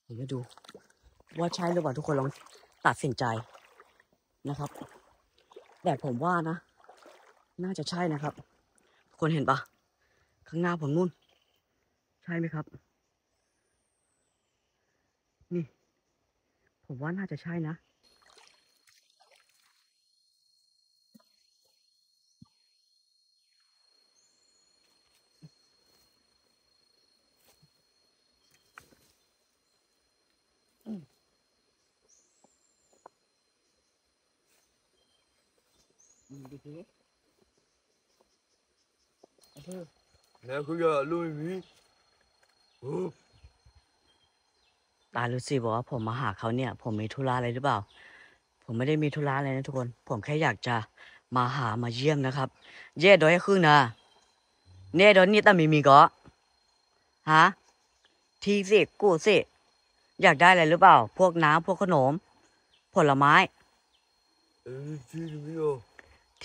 ผมจะดูว่าใช่หรือเปล่าทุกคนลองตัดสินใจนะครับแต่ผมว่านะน่าจะใช่นะครับคนเห็นปะข้างหน้าผมนู่นใช่ไหมครับนี่ผมว่าน่าจะใช่นะดูสิ Nè cứ giờ lui mi. Ừ. ตาฤาษีบอกว่าผมมาหาเขาเนี่ยผมมีธุระอะไรหรือเปล่าผมไม่ได้มีธุระอะไรนะทุกคนผมแค่อยากจะมาหามาเยี่ยมนะครับเย่ดอยครึ่งนะเน่ดอยนี่ตามีก็ฮะทีสิกูสิอยากได้อะไรหรือเปล่าพวกน้ำพวกขนมผลไม้ Ừ, chi mi rồi. ที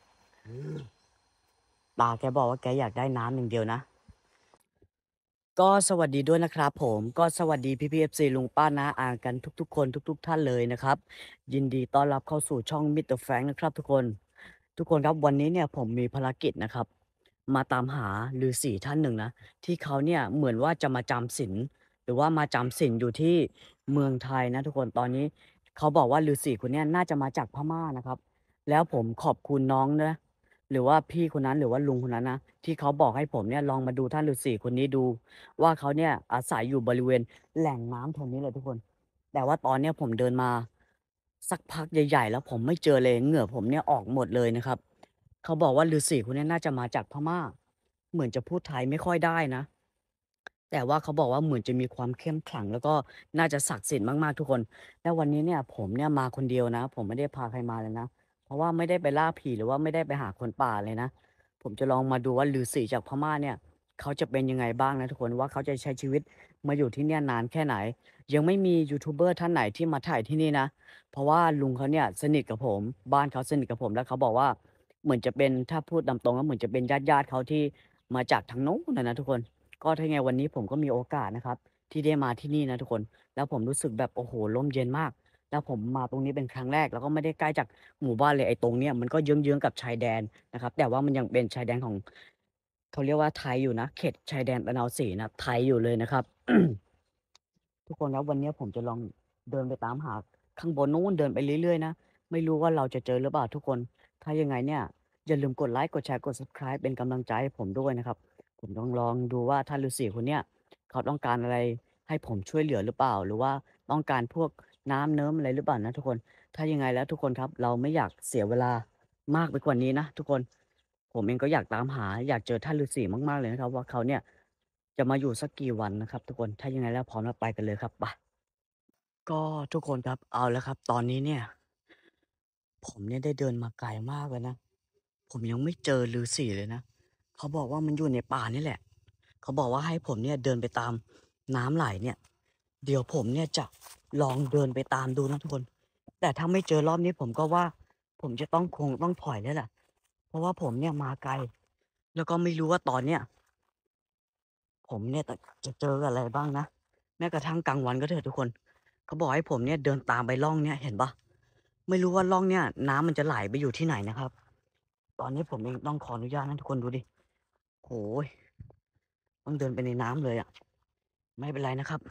Ừ. ตาแกบอกว่าแกอยากได้น้ำอย่างเดียวนะก็สวัสดีด้วยนะครับผมก็สวัสดีพี่พีเอฟซีลุงป้าน้าอากันทุกๆคนทุกๆท่านเลยนะครับยินดีต้อนรับเข้าสู่ช่องมิสเตอร์แฟรงค์นะครับทุกคนครับวันนี้เนี่ยผมมีภารกิจนะครับมาตามหาฤาษีท่านหนึ่งนะที่เขาเนี่ยเหมือนว่าจะมาจำศีลหรือว่ามาจำศีลอยู่ที่เมืองไทยนะทุกคนตอนนี้เขาบอกว่าฤาษีคนเนี้ยน่าจะมาจากพม่านะครับแล้วผมขอบคุณน้องนะหรือว่าพี่คนนั้นหรือว่าลุงคนนั้นนะที่เขาบอกให้ผมเนี่ยลองมาดูท่านฤาษีคนนี้ดู ว่าเขาเนี่ยอาศัยอยู่บริเวณแหล่งน้ำแถวนี้เลยทุกคน แต่ว่าตอนเนี้ยผมเดินมาสักพักใหญ่ๆแล้วผมไม่เจอเลยเหงื่อผมเนี่ยออกหมดเลยนะครับเขาบอกว่าฤาษีคนนี้น่าจะมาจากพม่าเหมือนจะพูดไทยไม่ค่อยได้นะแต่ว่าเขาบอกว่าเหมือนจะมีความเข้มขลังแล้วก็น่าจะศักดิ์สิทธิ์มากๆทุกคนแล้ววันนี้เนี่ยผมเนี่ยมาคนเดียวนะผมไม่ได้พาใครมาเลยนะเพราะว่าไม่ได้ไปล่าผีหรือว่าไม่ได้ไปหาคนป่าเลยนะผมจะลองมาดูว่าฤาษีจากพม่าเนี่ย เขาจะเป็นยังไงบ้างนะทุกคนว่าเขาจะใช้ชีวิตมาอยู่ที่เนี่ยนานแค่ไหนยังไม่มียูทูบเบอร์ท่านไหนที่มาถ่ายที่นี่นะเพราะว่าลุงเขาเนี่ยสนิทกับผมบ้านเขาสนิทกับผมแล้วเขาบอกว่าเหมือนจะเป็นถ้าพูดตามตรงก็เหมือนจะเป็นญาติเขาที่มาจากทางโน้นนะทุกคนก็ถ้าไงวันนี้ผมก็มีโอกาสนะครับที่ได้มาที่นี่นะทุกคนแล้วผมรู้สึกแบบโอ้โหร่มเย็นมากแล้วผมมาตรงนี้เป็นครั้งแรกแล้วก็ไม่ได้ใกล้จากหมู่บ้านเลยไอ้ตรงเนี้ยมันก็เยื้องๆกับชายแดนนะครับแต่ว่ามันยังเป็นชายแดนของ เขาเรียกว่าไทยอยู่นะเขตชายแดนตะนาวศรีนะไทยอยู่เลยนะครับทุกคนครับวันนี้ผมจะลองเดินไปตามหาข้างบนนู้นเดินไปเรื่อยๆนะไม่รู้ว่าเราจะเจอหรือเปล่าทุกคนถ้ายังไงเนี่ยอย่าลืมกดไลค์กดแชร์กด subscribe เป็นกำลังใจให้ผมด้วยนะครับผมต้องลองดูว่าท่านฤาษีคนเนี้ยเขาต้องการอะไรให้ผมช่วยเหลือหรือเปล่าหรือว่าต้องการพวกน้ำเนิ้มอะไรหรือเปล่านะทุกคนถ้ายังไงแล้วทุกคนครับเราไม่อยากเสียเวลามากไปกว่านี้นะทุกคน ผมเองก็อยากตามหาอยากเจอท่านฤาษีมากๆเลยนะครับว่าเขาเนี่ยจะมาอยู่สักกี่วันนะครับทุกคนถ้ายังไงแล้วพร้อมแล้วไปกันเลยครับไปก็ทุกคนครับเอาแล้วครับตอนนี้เนี่ยผมเนี่ยได้เดินมาไกลมากเลยนะผมยังไม่เจอฤาษีเลยนะเขาบอกว่ามันอยู่ในป่านี่แหละเขาบอกว่าให้ผมเนี่ยเดินไปตามน้ำไหลเนี่ยเดี๋ยวผมเนี่ยจะลองเดินไปตามดูนะทุกคนแต่ถ้าไม่เจอรอบนี้ผมก็ว่าผมจะคงต้องถอยแล้วแหละเพราะว่าผมเนี่ยมาไกล แล้วก็ไม่รู้ว่าตอนเนี้ยผมเนี่ยจะเจออะไรบ้างนะแม้กระทั่งกลางวันก็เถอะทุกคนเขาบอกให้ผมเนี่ยเดินตามไปร่องเนี่ยเห็นปะไม่รู้ว่าร่องเนี่ยน้ำมันจะไหลไปอยู่ที่ไหนนะครับตอนนี้ผมเองต้องขออนุญาตนะทุกคนดูดิโหยต้องเดินไปในน้ำเลยอ่ะไม่เป็นไรนะครับ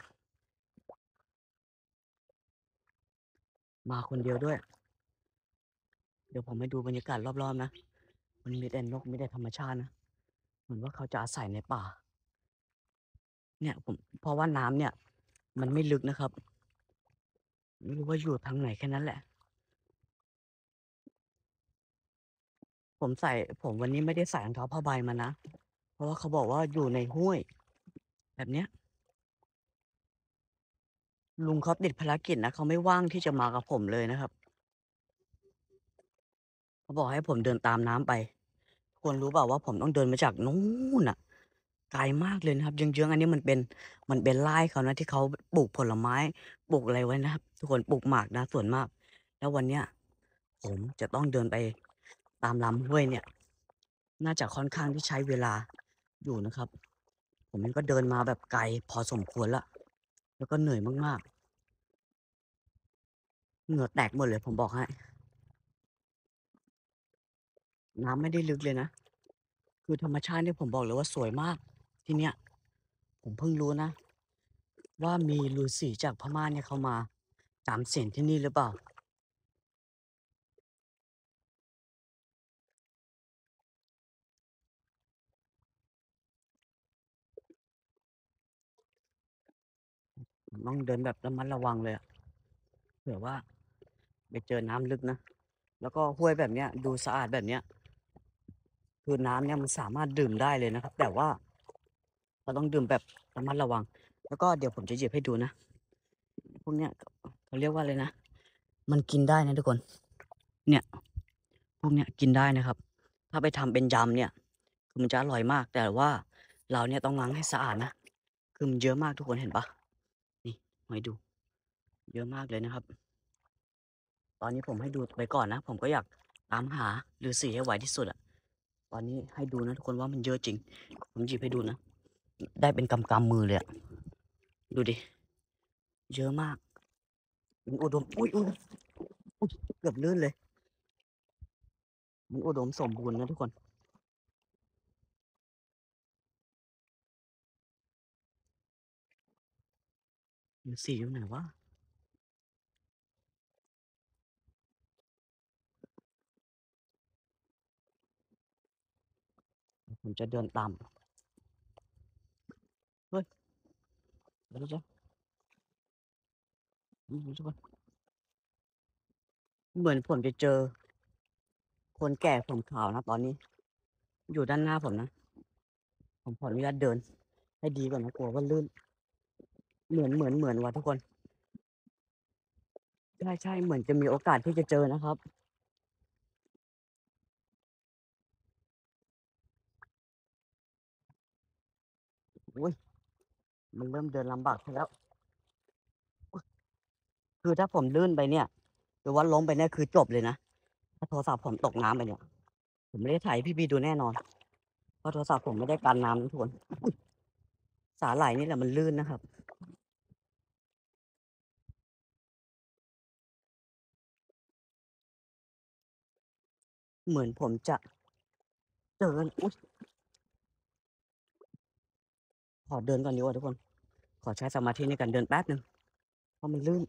มาคนเดียวด้วยเดี๋ยวผมให้ดูบรรยากาศรอบๆนะมันมีแต่นกมีแต่ธรรมชาตินะเหมือนว่าเขาจะอาศัยในป่าเนี่ยผมเพราะว่าน้ำเนี่ยมันไม่ลึกนะครับไม่รู้ว่าอยู่ทางไหนแค่นั้นแหละ ผมใส่ผมวันนี้ไม่ได้ใส่รองเท้าผ้าใบมานะเพราะว่าเขาบอกว่าอยู่ในห้วยแบบเนี้ยลุงเขาติดภารกิจนะเขาไม่ว่างที่จะมากับผมเลยนะครับเขาบอกให้ผมเดินตามน้ำไปทุกคนรู้เปล่าว่าผมต้องเดินมาจากนู้นอ่ะไกลมากเลยนะครับเยื้องๆอันนี้มันเป็นไร่เขานะที่เขาปลูกผลไม้ปลูกอะไรไว้นะครับทุกคนปลูกหมากนะส่วนมากแล้ววันเนี้ยผมจะต้องเดินไปตามลำห้วยเนี่ยน่าจะค่อนข้างที่ใช้เวลาอยู่นะครับ ผมเองก็เดินมาแบบไกลพอสมควรละแล้วก็เหนื่อยมากๆเหงื่อแตกหมดเลยผมบอกให้น้ำไม่ได้ลึกเลยนะคือธรรมชาติเนี่ยผมบอกเลยว่าสวยมากที่เนี้ยผมเพิ่งรู้นะว่ามีฤาษีจากพม่าเนี่ยเขามาจำศีลที่นี่หรือเปล่าผมต้องเดินแบบระมัดระวังเลยอะเผื่อว่าไปเจอน้ำลึกนะแล้วก็ห้วยแบบเนี้ยดูสะอาดแบบเนี้ยคือน้ำเนี่ยมันสามารถดื่มได้เลยนะครับแต่ว่าเราต้องดื่มแบบระมัดระวังแล้วก็เดี๋ยวผมจะหยิบให้ดูนะพวกเนี้ยเขาเรียกว่าอะไรนะมันกินได้นะทุกคนเนี่ยพวกเนี้ยกินได้นะครับถ้าไปทำเป็นยำเนี่ยคือมันจะอร่อยมากแต่ว่าเราเนี่ยต้องล้างให้สะอาดนะคือมันเยอะมากทุกคนเห็นปะนี่ให้ดูเยอะมากเลยนะครับ ตอนนี้ผมให้ดูไปก่อนนะผมก็อยากตามหาฤาษีให้ไวที่สุดอะตอนนี้ให้ดูนะทุกคนว่ามันเยอะจริงผมหยิบให้ดูนะได้เป็นกำมือเลยอะดูดิเยอะมากมันอุดมอุ้ยเกือบลื่นเลยมันอุดมสมบูรณ์นะทุกคนฤาษีอยู่ไหนวะผมจะเดินตามเฮ้ยเดี๋ยวจะทุกคนเหมือนผมจะเจอคนแก่ผมขาวนะตอนนี้อยู่ด้านหน้าผมนะผมขออนุญาตเดินให้ดีก่อนนะกลัวว่าลื่นเหมือนว่ะทุกคน ใช่เหมือนจะมีโอกาสที่จะเจอนะครับอุ้ยมันเริ่มเดินลำบากขึ้นแล้วคือถ้าผมลื่นไปเนี่ยหรือว่าล้มไปเนี่ยคือจบเลยนะถ้าโทรศัพท์ผมตกน้ำไปเนี่ยผมไม่ได้ถ่ายให้พี่ๆดูแน่นอนเพราะโทรศัพท์ผมไม่ได้กันน้ำนะทุกคนสาหร่ายนี่แหละมันลื่นนะครับเหมือนผมจะเดินอุ้ยขอเดินก่อนดีกว่าทุกคนขอใช้สมาธิในการเดินแป๊บหนึ่งเพราะมันลื่น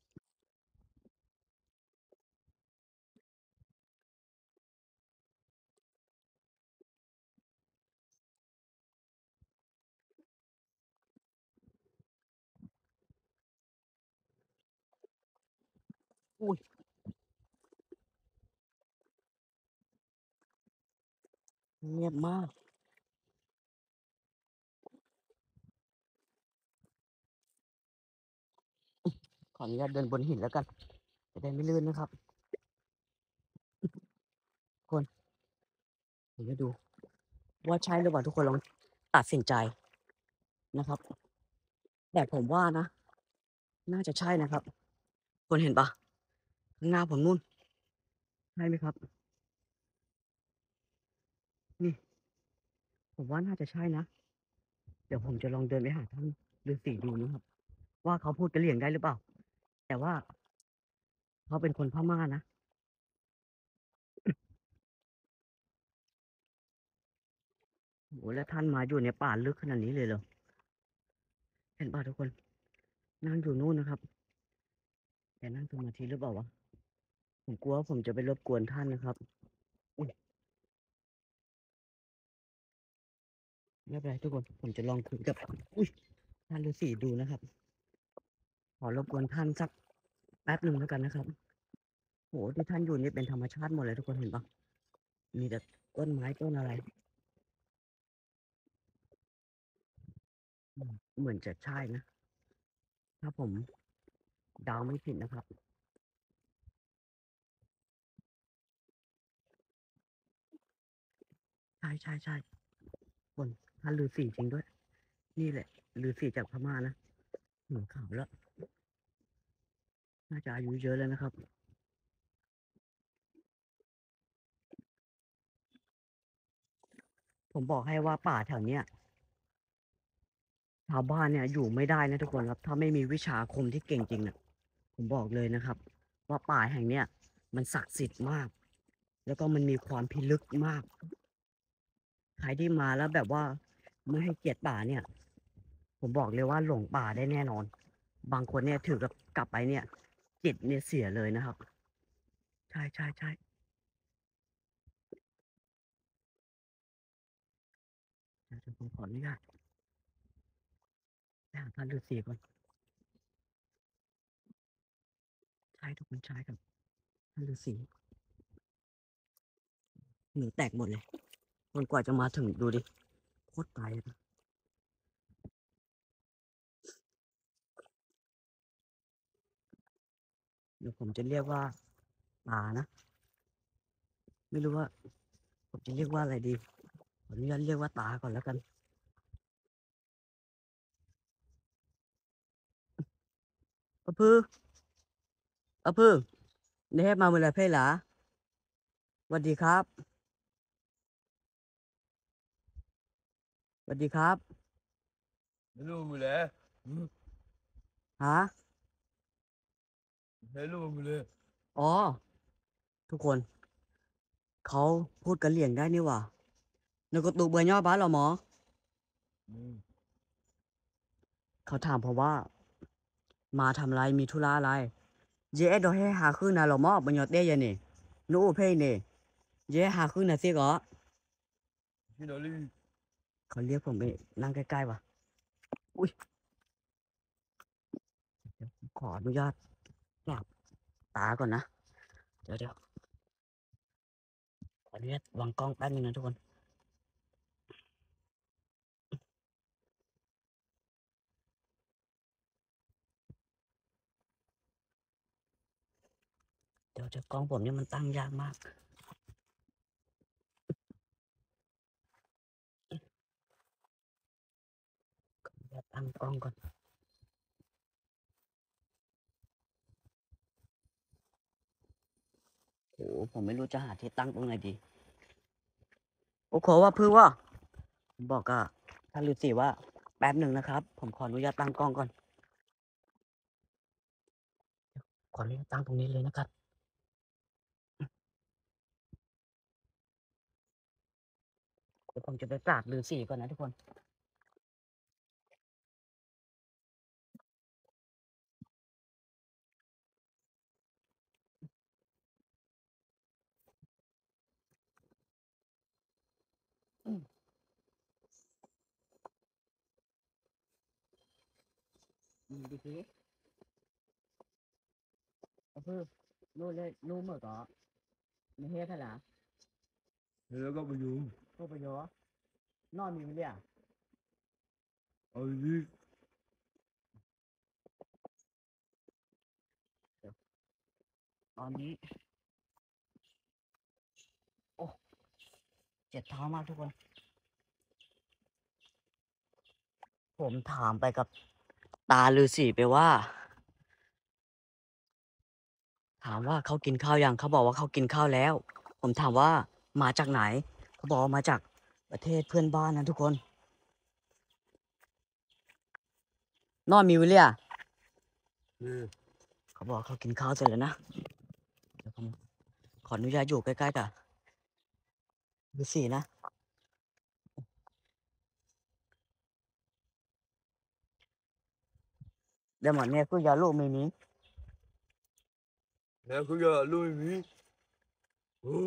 อุ้ยเงียบมากขออนุญาตเดินบนหินแล้วกันจะได้ไม่ลื่นนะครับทุกคนผมจะดูว่าใช่หรือเปล่าทุกคนลองตัดสินใจนะครับ แต่ผมว่านะน่าจะใช่นะครับคุณเห็นปะข้างหน้าผมนู่นใช่ไหมครับนี่ผมว่าน่าจะใช่นะเดี๋ยวผมจะลองเดินไปหาท่านฤาษีดูนะครับว่าเขาพูดกะเหรี่ยงได้หรือเปล่าแต่ว่าเขาเป็นคนพม่านะโอ้แล้วท่านมาอยู่ในป่าลึกขนาดนี้เลยเหรอเห็นป่ะทุกคนนั่งอยู่นู่นนะครับแต่นั่งสมาธิหรือเปล่าวะผมกลัวว่าผมจะไปรบกวนท่านนะครับอุ้ยไม่เป็นไรทุกคนผมจะลองคุยกับอุ้ยท่านฤาษีดูนะครับขอรบกวนท่านสักแป๊บหนึ่งแล้วกันนะครับ โหที่ท่านอยู่นี่เป็นธรรมชาติหมดเลยทุกคนเห็นปะมีแต่ต้นไม้ต้นอะไรเหมือนจะใช่นะถ้าผมเดาไม่ผิดนะครับใช่คนท่านฤาษีจริงด้วยนี่แหละฤาษีจากพม่านะหัวขาวแล้วน่าจะอายุเยอะแล้วนะครับผมบอกให้ว่าป่าแถวเนี้ยชาวบ้านเนี่ยอยู่ไม่ได้นะทุกคนครับถ้าไม่มีวิชาอาคมที่เก่งจริงเนี่ยผมบอกเลยนะครับว่าป่าแห่งเนี้ยมันศักดิ์สิทธิ์มากแล้วก็มันมีความพิลึกมากใครที่มาแล้วแบบว่าไม่ให้เกียรติป่าเนี่ยผมบอกเลยว่าหลงป่าได้แน่นอนบางคนเนี่ยถือกับกลับไปเนี่ยจิตเนี่ยเสียเลยนะครับใช่ใช่ใช่เดี๋ยวผมขออนุญาตไปหาท่านฤาษีก่อนใช่ทุกคนใช่ครับท่านฤาษีหนูแตกหมดเลยคนกว่าจะมาถึงดูดิโคตรไกลเลยเดี๋ยวผมจะเรียกว่าป่านะไม่รู้ว่าผมจะเรียกว่าอะไรดีขออนุญาตเรียกว่าตาก่อนแล้วกันอะพืออะพือเดี๋ยวให้มาเมื่อไรเพ่หลาสวัสดีครับสวัสดีครับไม่รู้มึงเลยฮะไม่รู้มึงเลยอ๋อทุกคนเขาพูดกะเหรี่ยงได้นี่หว่านึกว่าตูเบอร์ย่อบ้านเหรอหมออืมเขาถามผมว่ามาทำไรมีธุระอะไรเจ๊ดอให้หาขึ้นนะเหรอหมอบัญญัติเด้ยันนี่นู้เพ่นี่เจ๊หาขึ้นนะสิก็ที่ไหนลี่เขาเรียกผมไปนั่งใกล้ๆว่ะอุ้ยเดี๋ยวผมขออนุญาตกราบตาก่อนนะเดี๋ยวขออนุญาตวางกล้องแป๊บนึงนะทุกคนเดี๋ยวกล้องผมเนี่ยมันตั้งยากมากเดี๋ยวตั้งกล้องก่อนโอ้ผมไม่รู้จะหาที่ตั้งตรงไหนดีโอ้ขอว่าเพื่อว่าผมบอกกับท่านฤาษีว่าแป๊บหนึ่งนะครับผมขออนุญาตตั้งกล้องก่อนขออนุญาตตั้งตรงนี้เลยนะครับเดี๋ยวผมจะไปกราบฤาษีก่อนนะทุกคนอืมดูสิเอาเพื่อรู้เลยรู้เหมื่อนก็ไม่เฮ็ดให้ละแล้วก็ไปอยู่พูดประโยชน์นอนมีไม่เรียกเอาดิตอนนี้โอ้เจ็บเท้ามากทุกคนผมถามไปกับตาฤาษีไปว่าถามว่าเขากินข้าวยังเขาบอกว่าเขากินข้าวแล้วผมถามว่ามาจากไหนเขาบอกว่ามาจากประเทศเพื่อนบ้านนะทุกคนนอนมีวิเลียนี่เขาบอกเขากินข้าวเสร็จแล้วนะเดี๋ยวผมขออนุญาตอยู่ใกล้ๆกับฤาษีนะเดี๋ยวหมอเนี่ยคือยาลูกมีนี้แล้วเขาจะรู้ไหมโอ้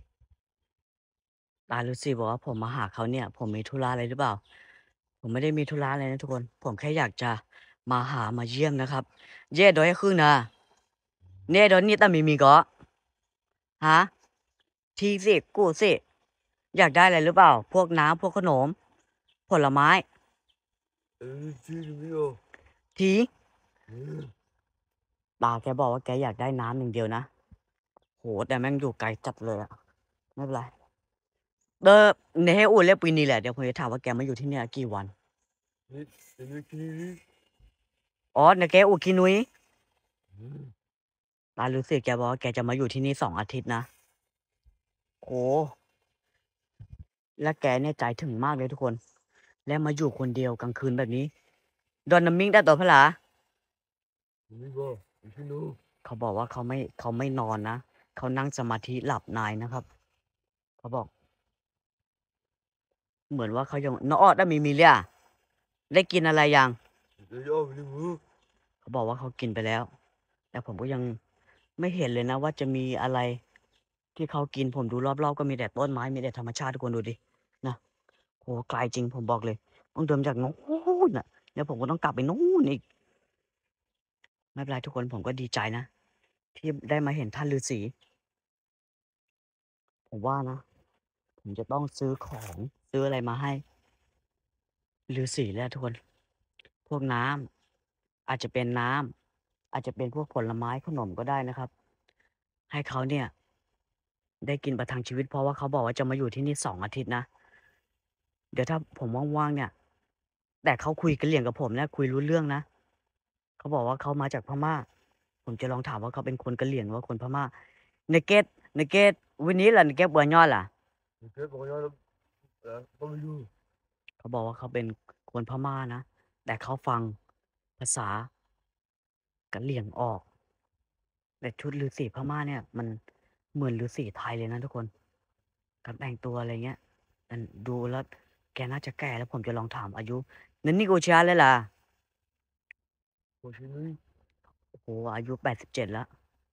ตาฤาษีบอกว่าผมมาหาเขาเนี่ยผมมีธุระอะไรหรือเปล่าผมไม่ได้มีธุระอะไรนะทุกคนผมแค่อยากจะมาหามาเยี่ยมนะครับเย่ดอยครึ่งนะเนี่ยดอยนี่ตามีก็ฮะทีสิกูสิอยากได้อะไรหรือเปล่าพวกน้ำพวกขนมผลไม้ที่ไม่รู้ทีอืมตาแกบอกว่าแกอยากได้น้ำอย่างเดียวนะโหแต่แม่งอยู่ไกลจัดเลยอะไม่เป็นไรเดอในให้อุ่นเรียกปีนี้แหละเดี๋ยวผมจะถามว่าแกมาอยู่ที่เนี่ยกี่วันนี่นี่ที่นี่อ๋อเนี่ยแกอุ่นคินุยอืมตารู้สึกแกบอกว่าแกจะมาอยู่ที่นี่2 อาทิตย์นะโหและแกเนี่ยใจถึงมากเลยทุกคนและมาอยู่คนเดียวกลางคืนแบบนี้โดนน้ำมิงได้ตัวพะหลาไม่บอกไม่ใช่หนูเขาบอกว่าเขาไม่นอนนะเขานั่งสมาธิหลับในนะครับเขาบอกเหมือนว่าเขายังนออดได้มีเลียได้กินอะไรยังจะย่อไปเลยมึงเขาบอกว่าเขากินไปแล้วแต่ผมก็ยังไม่เห็นเลยนะว่าจะมีอะไรที่เขากินผมดูรอบๆก็มีแต่ต้นไม้มีแต่ธรรมชาติทุกคนดูดินะโหไกลจริงผมบอกเลยต้องเดินจากโน้นน่ะเดี๋ยวผมก็ต้องกลับไปโน้นอีกไม่เป็นไรทุกคนผมก็ดีใจนะที่ได้มาเห็นท่านฤาษีผมว่านะผมจะต้องซื้อของซื้ออะไรมาให้ฤาษีแล้วทุกคนพวกน้ำอาจจะเป็นน้ำอาจจะเป็นพวกผลไม้ขนมก็ได้นะครับให้เขาเนี่ย ได้กินประทังชีวิตเพราะว่าเขาบอกว่าจะมาอยู่ที่นี่2 อาทิตย์นะเดี๋ยวถ้าผมว่างๆเนี่ยแต่เขาคุยกะเหรี่ยงกับผมนะคุยรู้เรื่องนะเขาบอกว่าเขามาจากพม่าผมจะลองถามว่าเขาเป็นคนกะเหรี่ยงหรือว่าคนพม่าNugget Nuggetวันนี้ล่ะ Nugget บัวยอดล่ะไม่ใช่บอกย่อแล้วก็ไม่รู้เขาบอกว่าเขาเป็นคนพม่านะแต่เขาฟังภาษากะเหรี่ยงออกแต่ชุดฤาษีพม่าเนี่ยมันเหมือนฤาษีไทยเลยนะทุกคนการแต่งตัวอะไรเงี้ยแต่ดูแล้วแกน่าจะแก่แล้วผมจะลองถามอายุนั่นนี่กูเชียเลยล่ะไม่ใช่หนูโอ้โหอายุ87แล้ว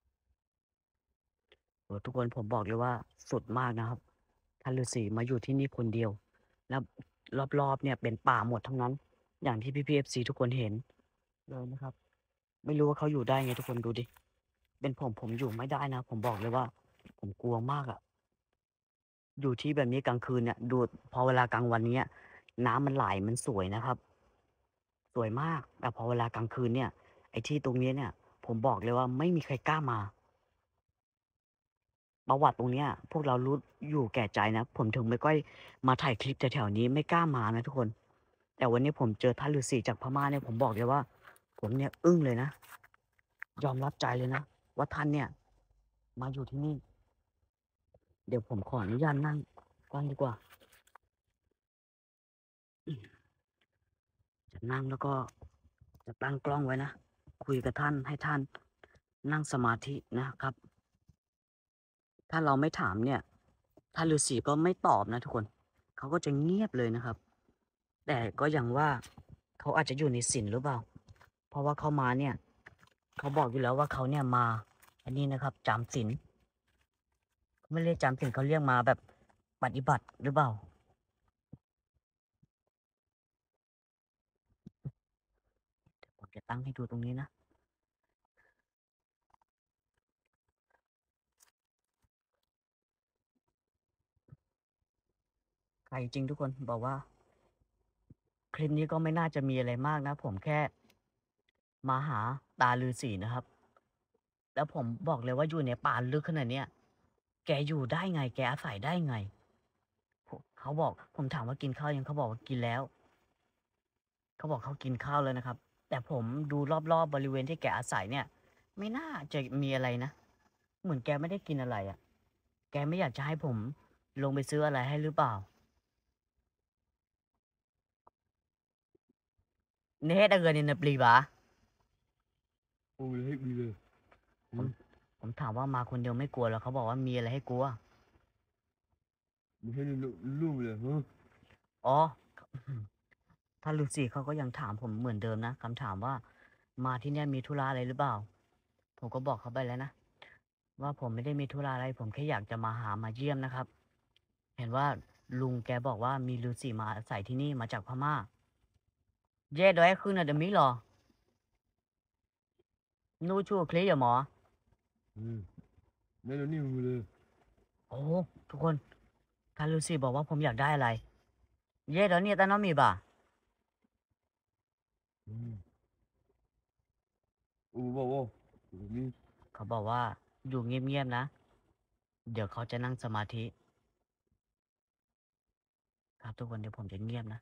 โอ้ทุกคนผมบอกเลยว่าสุดมากนะครับท่านฤาษีมาอยู่ที่นี่คนเดียวแล้วรอบๆเนี่ยเป็นป่าหมดทั้งนั้นอย่างที่พี่พีเอฟซีทุกคนเห็นเลยนะครับไม่รู้ว่าเขาอยู่ได้ไงทุกคนดูดิเป็นผมอยู่ไม่ได้นะผมบอกเลยว่าผมกลัวมากอะอยู่ที่แบบนี้กลางคืนเนี่ยดูพอเวลากลางวันเนี้ยน้ำมันไหลมันสวยนะครับสวยมากแต่พอเวลากลางคืนเนี่ยไอ้ที่ตรงนี้เนี่ยผมบอกเลยว่าไม่มีใครกล้ามา ประวัติตรงเนี้ยพวกเรารู้อยู่แก่ใจนะผมถึงไม่ค่อยมาถ่ายคลิปแถวๆนี้ไม่กล้ามานะทุกคนแต่วันนี้ผมเจอท่านฤาษีจากพม่าเนี่ยผมบอกเลยว่าผมเนี่ยอึ้งเลยนะยอมรับใจเลยนะว่าท่านเนี่ยมาอยู่ที่นี่เดี๋ยวผมขออนุญาตนั่งก่อนดีกว่าจะนั่งแล้วก็จะตั้งกล้องไว้นะคุยกับท่านให้ท่านนั่งสมาธินะครับถ้าเราไม่ถามเนี่ยท่านฤาษีก็ไม่ตอบนะทุกคนเขาก็จะเงียบเลยนะครับ แต่ก็อย่างว่าเขาอาจจะอยู่ในศีลหรือเปล่าเพราะว่าเขามาเนี่ยเขาบอกอยู่แล้วว่าเขาเนี่ยมาอันนี้นะครับจำศีลเขาไม่เรียกจำศีลเขาเรียกมาแบบปฏิบัติหรือเปล่าผมจะตั้งให้ดูตรงนี้นะใครจริงทุกคนบอกว่าคลิปนี้ก็ไม่น่าจะมีอะไรมากนะผมแค่มาหาตาฤาษีนะครับแล้วผมบอกเลยว่าอยู่ในป่าลึกขนาดเนี้ยแกอยู่ได้ไงแกอาศัยได้ไงเขาบอกผมถามว่ากินข้าวยังเขาบอกว่ากินแล้ว เขาบอกเขากินข้าวแล้วนะครับ แต่ผมดูรอบๆบริเวณที่แกอาศัยเนี่ยไม่น่าจะมีอะไรนะเหมือนแกไม่ได้กินอะไรอะ่ะแกไม่อยากจะให้ผมลงไปซื้ออะไรให้หรือเปล่าเนเฮดเงินในปลีบะโอ้ยให้มีเลยผมผมถามว่ามาคนเดียวไม่กลัวแล้วเขาบอกว่ามีอะไรให้กลัวไม่ใช่ลูกเลยฮะอ๋อถ้าฤาษีเขาก็ยังถามผมเหมือนเดิมนะคำถามว่ามาที่เนี่ยมีธุระอะไรหรือเปล่าผมก็บอกเขาไปแล้วนะว่าผมไม่ได้มีธุระอะไรผมแค่อยากจะมาหามาเยี่ยมนะครับ เห็นว่าลุงแกบอกว่ามีฤาษีมาอาศัยที่นี่มาจากพม่าเย่ดอยคืนน่ะเดยวมิหรอนู่ชูเคลียร์หมออืมนั่นนี่มึงเลยโอ้ทุกคนท่านฤาษีบอกว่าผมอยากได้อะไรเย่ดอยเนี่ยตาน้องมีบ่าอืมโอ้บอกว่านี่เขาบอกว่าอยู่เงียบๆนะเดี๋ยวเขาจะนั่งสมาธิครับทุกคนเดี๋ยวผมจะเงียบนะ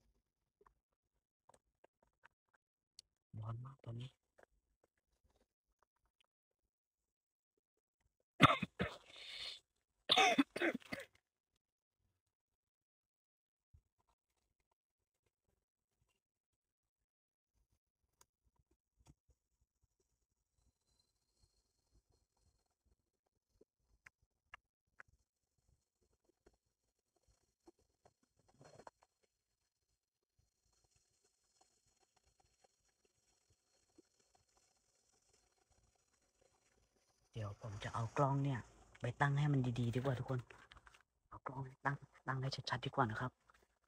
ร้อนมากตอนนี้เดี๋ยวผมจะเอากล้องเนี่ยไปตั้งให้มันดีๆดีกว่าทุกคนเอากล้องตั้งให้ชัดๆดีกว่านะครับ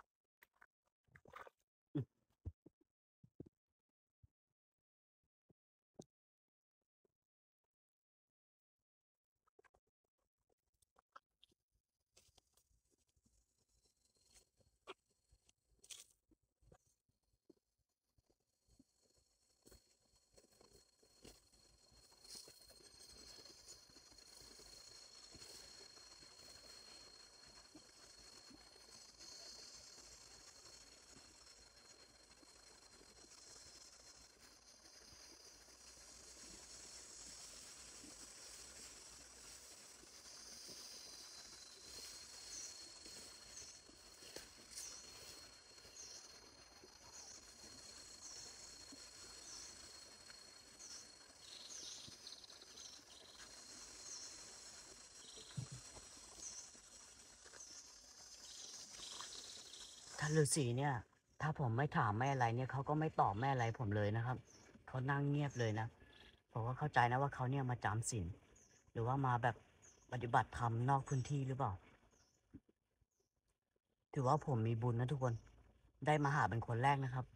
อืมท่านฤาษีเนี่ยถ้าผมไม่ถามไม่อะไรเนี่ยเขาก็ไม่ตอบไม่อะไรผมเลยนะครับเขานั่งเงียบเลยนะผมก็เข้าใจนะว่าเขาเนี่ยมาจำศีลหรือว่ามาแบบปฏิบัติธรรมนอกพื้นที่หรือเปล่าถือว่าผมมีบุญนะทุกคนได้มาหาเป็นคนแรกนะครับ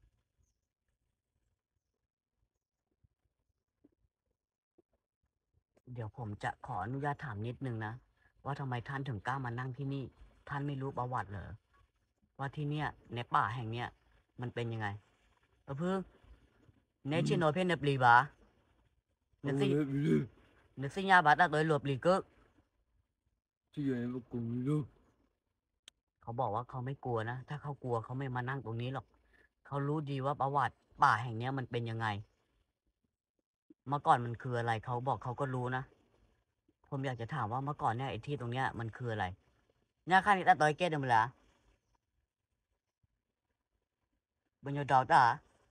เดี๋ยวผมจะขออนุญาตถามนิดนึงนะว่าทำไมท่านถึงกล้ามานั่งที่นี่ท่านไม่รู้ประวัติเหรอว่าที่เนี่ยในป่าแห่งเนี้ยมันเป็นยังไงเพื่อเนชิโนเพนเนปลีบาเนซิ Ông lấy bị đi. เนซิญาบาตาโดยหลบหลีกึก Chứ giờ em có cùng đi đâu. เขาบอกว่าเขาไม่กลัวนะถ้าเขากลัวเขาไม่มานั่งตรงนี้หรอกเขารู้ดีว่าประวัติป่าแห่งเนี้ยมันเป็นยังไงเมื่อก่อนมันคืออะไรเขาบอกเขาก็รู้นะผมอยากจะถามว่าเมื่อก่อนเนี่ยไอ้ที่ตรงเนี้ยมันคืออะไรเนี่ยข้านี่ตาต้อยเกตเดมละบนยอดตา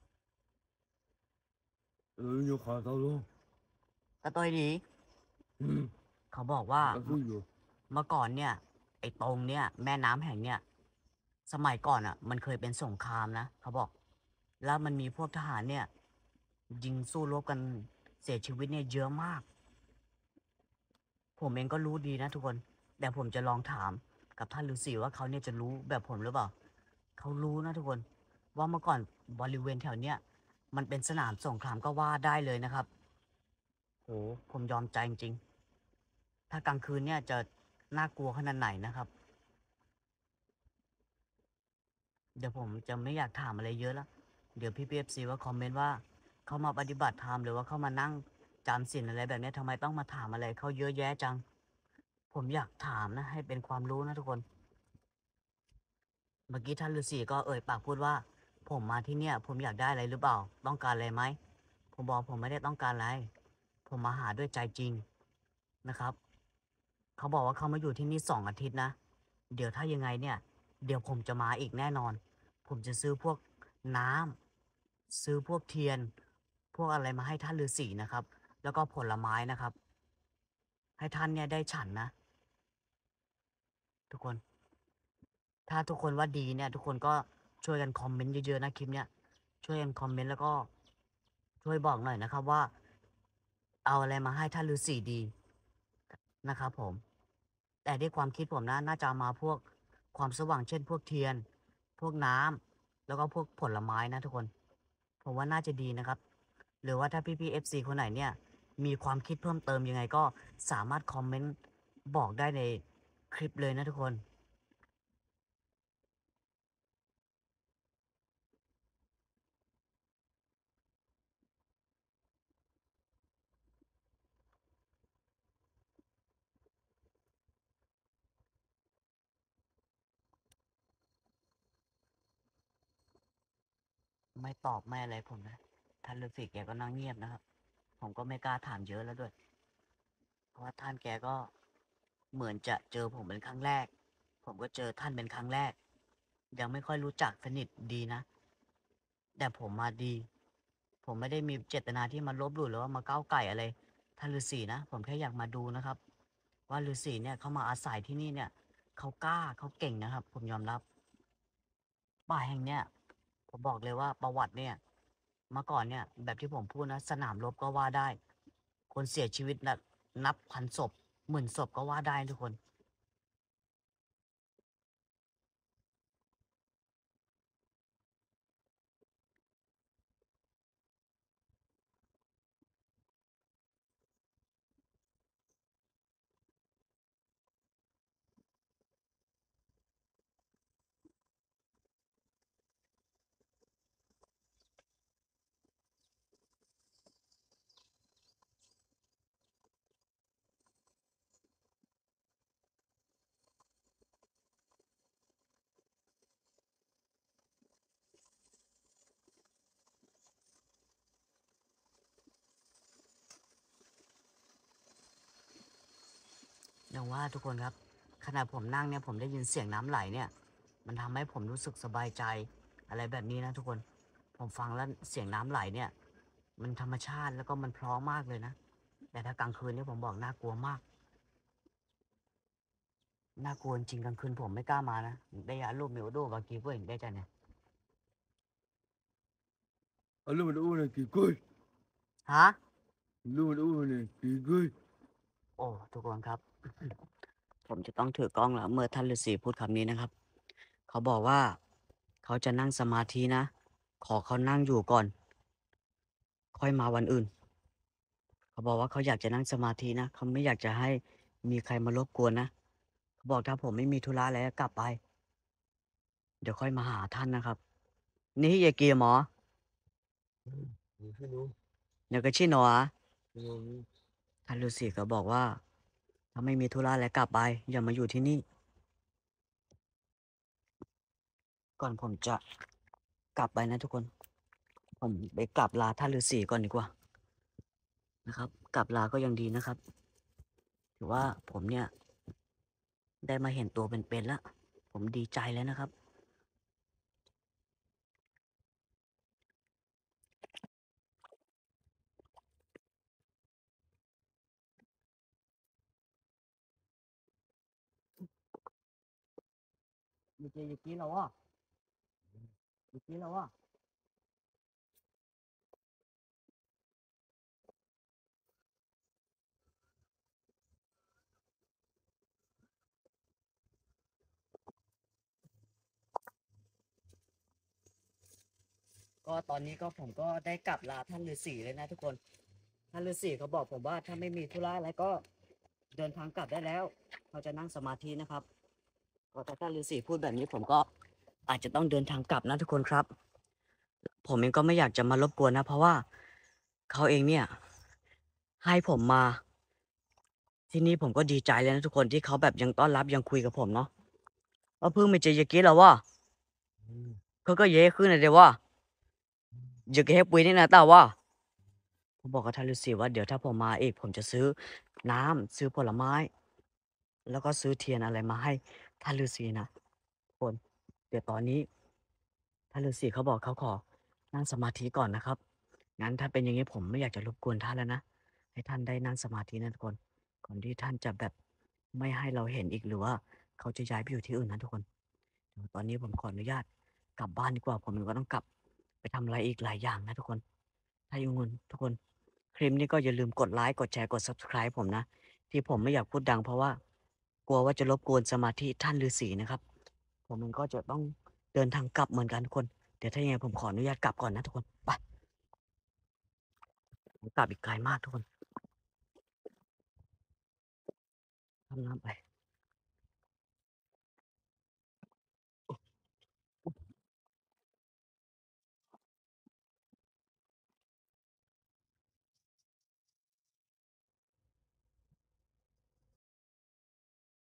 Nhiều khả tao luôn. ตาต้อยดี Ừ. เขาบอกว่า Tao vui rồi. เมื่อก่อนเนี่ยไอ้ตรงเนี่ยแม่น้ำแห่งเนี่ยสมัยก่อนอ่ะมันเคยเป็นสงครามนะเขาบอกแล้วมันมีพวกทหารเนี่ยยิงสู้รบกันเสียชีวิตเนี่ยเยอะมากผมเองก็รู้ดีนะทุกคนแต่ผมจะลองถามกับท่านฤาษีว่าเขาเนี่ยจะรู้แบบผมหรือเปล่าเขารู้นะทุกคนว่าเมื่อก่อนบริเวณแถวเนี้ยมันเป็นสนามสงครามก็ว่าได้เลยนะครับโหผมยอมใจจริงๆถ้ากลางคืนเนี่ยจะน่ากลัวขนาดไหนนะครับ เดี๋ยวผมจะไม่อยากถามอะไรเยอะแล้วเดี๋ยวพี่พีเอฟซีว่าคอมเมนต์ว่าเขามาปฏิบัติธรรมหรือว่าเขามานั่งจำศีลอะไรแบบเนี้ยทำไมต้องมาถามอะไรเขาเยอะแยะจังผมอยากถามนะให้เป็นความรู้นะทุกคนเมื่อกี้ท่านฤาษีก็เอ่ยปากพูดว่าผมมาที่เนี่ยผมอยากได้อะไรหรือเปล่าต้องการอะไรไหมผมบอกผมไม่ได้ต้องการอะไรผมมาหาด้วยใจจริงนะครับเขาบอกว่าเขามาอยู่ที่นี่2 อาทิตย์นะเดี๋ยวถ้ายังไงเนี่ยเดี๋ยวผมจะมาอีกแน่นอนผมจะซื้อพวกน้ำซื้อพวกเทียนพวกอะไรมาให้ท่านฤาษีนะครับแล้วก็ผลไม้นะครับให้ท่านเนี่ยได้ฉันนะทุกคนถ้าทุกคนว่าดีเนี่ยทุกคนก็ช่วยกันคอมเมนต์เยอะๆนะคลิปเนี้ยช่วยกันคอมเมนต์แล้วก็ช่วยบอกหน่อยนะครับว่าเอาอะไรมาให้ท่านฤาษีดีนะครับผม แต่ด้วยความคิดผมนะน่าจะเอามาพวกความสว่างเช่นพวกเทียนพวกน้ำแล้วก็พวกผลไม้นะทุกคนผมว่าน่าจะดีนะครับหรือว่าถ้าพี่ๆ FC คนไหนเนี่ยมีความคิดเพิ่มเติมยังไงก็สามารถคอมเมนต์บอกได้ในคลิปเลยนะทุกคนไม่ตอบไม่อะไรผมนะท่านฤาษีแกก็นั่งเงียบนะครับผมก็ไม่กล้าถามเยอะแล้วด้วยเพราะว่าท่านแกก็เหมือนจะเจอผมเป็นครั้งแรกผมก็เจอท่านเป็นครั้งแรกยังไม่ค่อยรู้จักสนิทดีนะ แต่ผมมาดี ผมไม่ได้มีเจตนาที่มาลบหลู่หรือว่ามาก้าวไก่อะไรท่านฤาษีนะ ผมแค่อยากมาดูนะครับ ว่าฤาษีเนี่ยเขามาอาศัยที่นี่เนี่ยเขากล้าเขาเก่งนะครับ ผมยอมรับป่าแห่งเนี้ยผมบอกเลยว่าประวัติเนี่ยเมื่อก่อนเนี่ยแบบที่ผมพูดนะสนามรบก็ว่าได้คนเสียชีวิตนะนับพันศพหมื่นศพก็ว่าได้ทุกคน อย่างว่าทุกคนครับขณะผมนั่งเนี่ยผมได้ยินเสียงน้ำไหลเนี่ยมันทำให้ผมรู้สึกสบายใจอะไรแบบนี้นะทุกคนผมฟังแล้วเสียงน้ำไหลเนี่ยมันธรรมชาติแล้วก็มันเพราะมากเลยนะแต่ถ้ากลางคืนเนี่ยผมบอกน่ากลัวมากน่ากลัวจริงกลางคืนผมไม่กล้ามานะได้ยาลูกมิวโดบากีเพื่อนได้ใจเนี่ยเอาลูกมันอู้เลยกี่กุ้ยฮะลูกมันอู้เลยกี่กุ้ยโอ้ทุกคนครับผมจะต้องถือกล้องแล้วเมื่อท่านฤาษีพูดคำนี้นะครับเขาบอกว่าเขาจะนั่งสมาธินะขอเขานั่งอยู่ก่อนค่อยมาวันอื่น เขาบอกว่าเขาอยากจะนั่งสมาธินะเขาไม่อยากจะให้มีใครมารบกวนนะเขาบอกถ้าผมไม่มีธุระแล้วกลับไปเดี๋ยวค่อยมาหาท่านนะครับนี่ยายเกียร์หมอไม่รู้เดี๋ยวก็ชิโนะไม่รู้ท่านฤาษีก็บอกว่าถ้าไม่มีธุระแล้วกลับไปอย่ามาอยู่ที่นี่ก่อนผมจะกลับไปนะทุกคนผมไปกลับลาท่านฤาษีก่อนดีกว่านะครับกลับลาก็ยังดีนะครับถือว่าผมเนี่ยได้มาเห็นตัวเป็นๆแล้วผมดีใจแล้วนะครับ Yuki là quá. Yuki là quá. ก็ตอนนี้ก็ผมก็ได้กลับลาท่านฤาษีเลยนะทุกคนท่านฤาษีเขาบอกผมว่าถ้าไม่มีธุระอะไรก็เดินทางกลับได้แล้วเขาจะนั่งสมาธินะครับก็ถ้าท่านฤาษีพูดแบบนี้ผมก็อาจจะต้องเดินทางกลับนะทุกคนครับผมเองก็ไม่อยากจะมารบกวนนะเพราะว่าเขาเองเนี่ยให้ผมมาที่นี่ผมก็ดีใจเลยนะทุกคนที่เขาแบบยังต้อนรับยังคุยกับผมเนาะว่าเพิ่งไม่เจอยากิแล้ววะเขาก็เย้ขึ้นเลยเดี๋ยวว่าอยากให้ปุยนี่นะตาว่า ผมบอกกับท่านฤาษีว่าเดี๋ยวถ้าผมมาอีกผมจะซื้อน้ำซื้อผลไม้แล้วก็ซื้อเทียนอะไรมาให้ท่านฤาษีนะทุกคนเดี๋ยวตอนนี้ท่านฤาษีเขาบอกเขาขอนั่งสมาธิก่อนนะครับงั้นถ้าเป็นอย่างนี้ผมไม่อยากจะรบกวนท่านแล้วนะให้ท่านได้นั่งสมาธินะทุกคนก่อนที่ท่านจะแบบไม่ให้เราเห็นอีกหรือว่าเขาจะย้ายไปอยู่ที่อื่นนะทุกคนเดี๋ยวตอนนี้ผมขออนุญาตกลับบ้านดีกว่าผมก็ต้องกลับไปทำอะไรอีกหลายอย่างนะทุกคนถ้าอย่างนั้นทุกคน คลิปนี้ก็อย่าลืมกดไลค์กดแชร์กด Subscribe ผมนะที่ผมไม่อยากพูดดังเพราะว่ากลัวว่าจะรบกวนสมาธิท่านฤาษีนะครับผมมันก็จะต้องเดินทางกลับเหมือนกันทุกคนเดี๋ยวถ้ายังไงผมขออนุญาตกลับก่อนนะทุกคนไปผมกลับอีกไกลมากทุกคนทำน้ำไป